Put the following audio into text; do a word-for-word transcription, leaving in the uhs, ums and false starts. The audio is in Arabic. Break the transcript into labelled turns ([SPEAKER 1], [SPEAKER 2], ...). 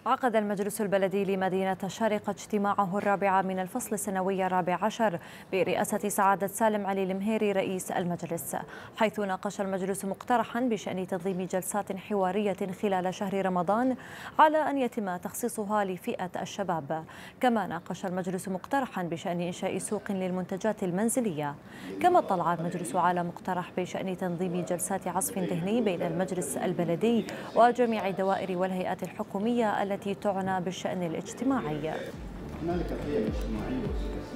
[SPEAKER 1] عقد المجلس البلدي لمدينة الشارقة اجتماعه الرابع من الفصل السنوي الرابع عشر برئاسة سعادة سالم علي المهيري رئيس المجلس، حيث ناقش المجلس مقترحا بشأن تنظيم جلسات حوارية خلال شهر رمضان على أن يتم تخصيصها لفئة الشباب. كما ناقش المجلس مقترحا بشأن إنشاء سوق للمنتجات المنزلية. كما اطلع المجلس على مقترح بشأن تنظيم جلسات عصف ذهني بين المجلس البلدي وجميع الدوائر والهيئات الحكومية التي تعنى بالشأن الاجتماعي.
[SPEAKER 2] هنالك قيم اجتماعية